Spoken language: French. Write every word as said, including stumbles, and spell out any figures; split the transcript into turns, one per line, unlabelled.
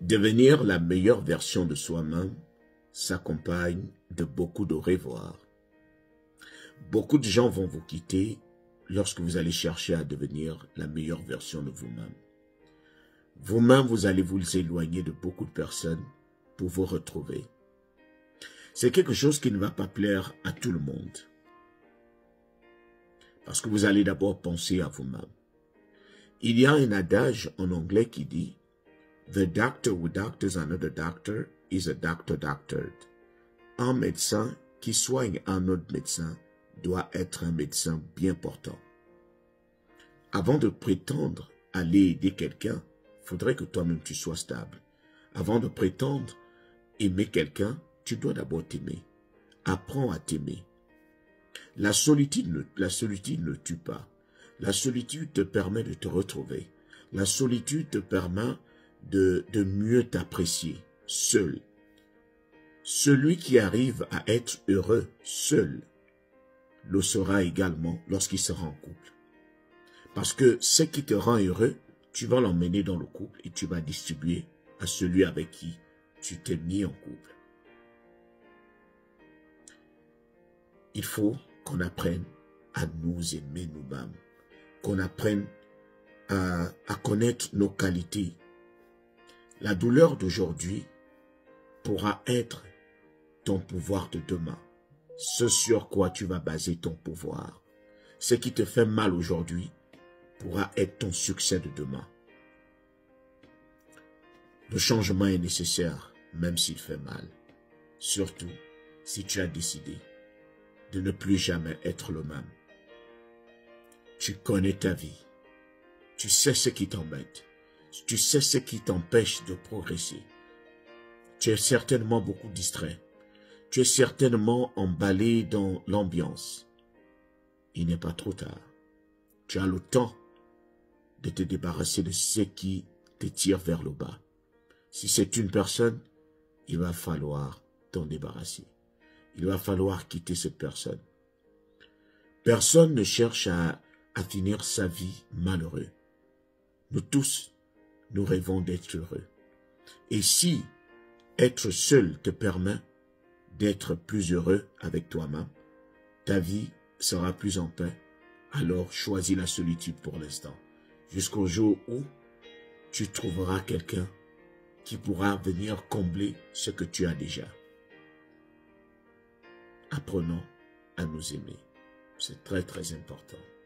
Devenir la meilleure version de soi-même s'accompagne de beaucoup de revoir. Beaucoup de gens vont vous quitter lorsque vous allez chercher à devenir la meilleure version de vous-même. Vous-même, vous allez vous éloigner de beaucoup de personnes pour vous retrouver. C'est quelque chose qui ne va pas plaire à tout le monde. Parce que vous allez d'abord penser à vous-même. Il y a un adage en anglais qui dit « The doctor who doctors another doctor is a doctor doctored ». Un médecin qui soigne un autre médecin doit être un médecin bien portant. Avant de prétendre aller aider quelqu'un, il faudrait que toi-même tu sois stable. Avant de prétendre aimer quelqu'un, tu dois d'abord t'aimer. Apprends à t'aimer. La solitude ne, la solitude ne tue pas. La solitude te permet de te retrouver. La solitude te permet de, de mieux t'apprécier, seul. Celui qui arrive à être heureux seul le sera également lorsqu'il sera en couple. Parce que ce qui te rend heureux, tu vas l'emmener dans le couple et tu vas distribuer à celui avec qui tu t'es mis en couple. Il faut qu'on apprenne à nous aimer nous-mêmes, qu'on apprenne à, à connaître nos qualités. La douleur d'aujourd'hui pourra être ton pouvoir de demain, ce sur quoi tu vas baser ton pouvoir. Ce qui te fait mal aujourd'hui pourra être ton succès de demain. Le changement est nécessaire, même s'il fait mal. Surtout si tu as décidé de ne plus jamais être le même. Tu connais ta vie. Tu sais ce qui t'embête. Tu sais ce qui t'empêche de progresser. Tu es certainement beaucoup distrait. Tu es certainement emballé dans l'ambiance. Il n'est pas trop tard. Tu as le temps de te débarrasser de ce qui te tire vers le bas. Si c'est une personne, il va falloir t'en débarrasser. Il va falloir quitter cette personne. Personne ne cherche à, à finir sa vie malheureux. Nous tous, nous rêvons d'être heureux. Et si être seul te permet d'être plus heureux avec toi-même, ta vie sera plus en paix, alors choisis la solitude pour l'instant, jusqu'au jour où tu trouveras quelqu'un qui pourra venir combler ce que tu as déjà. Apprenons à nous aimer. C'est très très important.